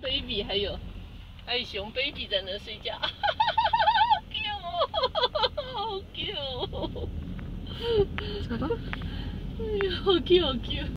baby， 还有熊 baby 在那睡觉，好 cute 哦，好 cute 哦。 走吧。 哎呀，好 cute，好 cute。